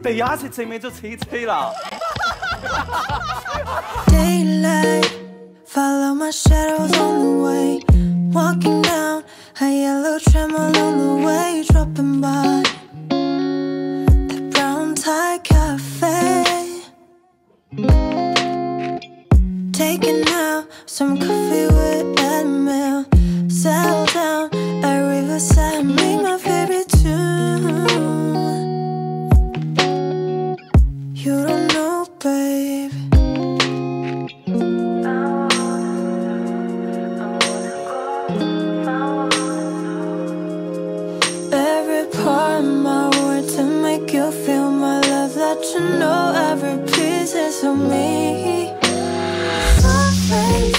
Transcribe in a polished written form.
地下食正味就切切啦。 Daylight, follow my shadows on the way. Walking down a yellow tram along the way, dropping by the brown tie cafe. Taking out some coffee with Edmil. Settle down at Riverside, make my favorite tune. You don't know, babe. Every part of my word to make you feel my love. Let you know every piece is of me. So